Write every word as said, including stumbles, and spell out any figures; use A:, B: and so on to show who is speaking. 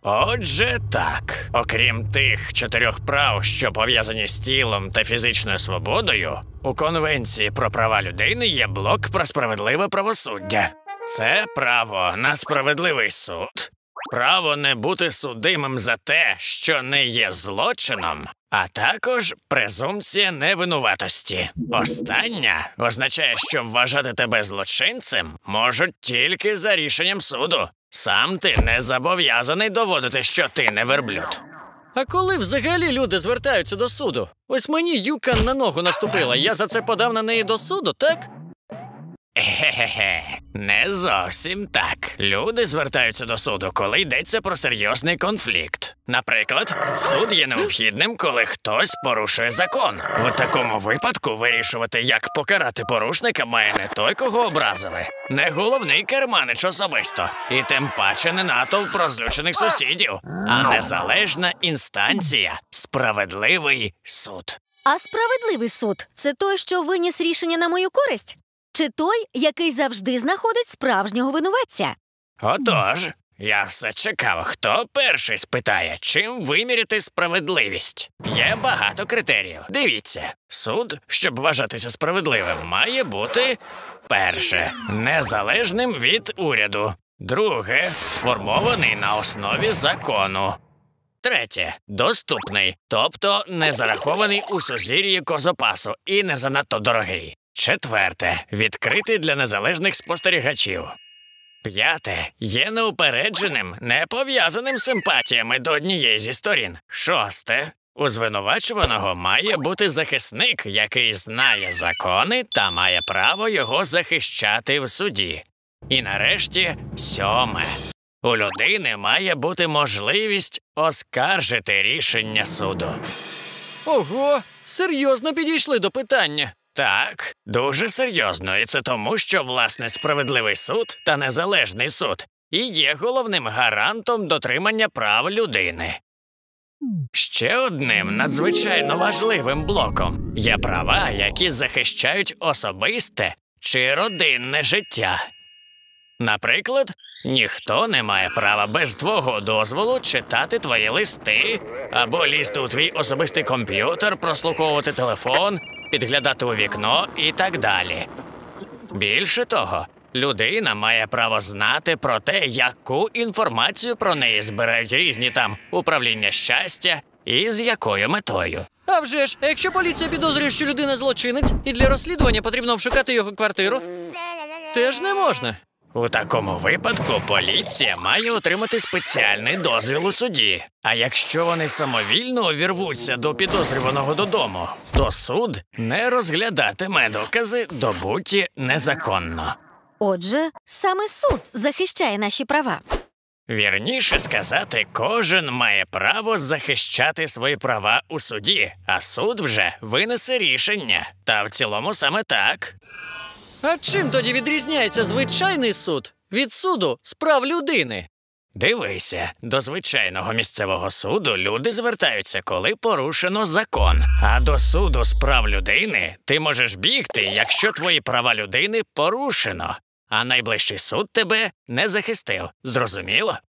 A: Отже, так. Окрім тих чотирьох прав, що пов'язані з тілом та фізичною свободою, у Конвенції про права людини є блок про справедливе правосуддя. Це право на справедливий суд, право не бути судимим за те, що не є злочином, а також презумпція невинуватості. Остання означає, що вважати тебе злочинцем можуть тільки за рішенням суду. Сам ти не зобов'язаний доводити, що ти не верблюд.
B: А коли взагалі люди звертаються до суду? Ось мені Юка на ногу наступила, я за це подав на неї до суду, так?
A: Хе-хе-хе, не зовсім так. Люди звертаються до суду, коли йдеться про серйозний конфлікт. Наприклад, суд є необхідним, коли хтось порушує закон. В такому випадку вирішувати, як покарати порушника, має не той, кого образили, не головний керманич особисто, і тим паче не натовп розлючених сусідів, а незалежна інстанція – справедливий суд.
C: А справедливий суд – це той, що виніс рішення на мою користь? Чи той, який завжди знаходить справжнього винуватця?
A: Отож, я все чекав, хто перший спитає, чим виміряти справедливість. Є багато критеріїв. Дивіться, суд, щоб вважатися справедливим, має бути, перше, незалежним від уряду. Друге, сформований на основі закону. Третє, доступний, тобто не зарахований у сузір'ї козопасу і не занадто дорогий. Четверте, відкритий для незалежних спостерігачів. П'яте, є неупередженим, не пов'язаним симпатіями до однієї зі сторін. Шосте, у звинувачуваного має бути захисник, який знає закони та має право його захищати в суді. І нарешті, сьоме, у людини має бути можливість оскаржити рішення суду.
B: Ого, серйозно підійшли до питання.
A: Так, дуже серйозно, і це тому, що, власне, справедливий суд та незалежний суд і є головним гарантом дотримання прав людини. Ще одним надзвичайно важливим блоком є права, які захищають особисте чи родинне життя. Наприклад, ніхто не має права без твого дозволу читати твої листи, або лізти у твій особистий комп'ютер, прослуховувати телефон, підглядати у вікно і так далі. Більше того, людина має право знати про те, яку інформацію про неї збирають різні там управління щастя і з якою метою.
B: А вже ж, а якщо поліція підозрює, що людина злочинець, і для розслідування потрібно обшукати його квартиру, теж не можна.
A: У такому випадку поліція має отримати спеціальний дозвіл у суді. А якщо вони самовільно увірвуться до підозрюваного додому, то суд не розглядатиме докази, добуті незаконно.
C: Отже, саме суд захищає наші права.
A: Вірніше сказати, кожен має право захищати свої права у суді, а суд вже винесе рішення. Та в цілому саме так.
B: А чим тоді відрізняється звичайний суд від суду з прав людини?
A: Дивися, до звичайного місцевого суду люди звертаються, коли порушено закон. А до суду з прав людини ти можеш бігти, якщо твої права людини порушено, а найближчий суд тебе не захистив. Зрозуміло?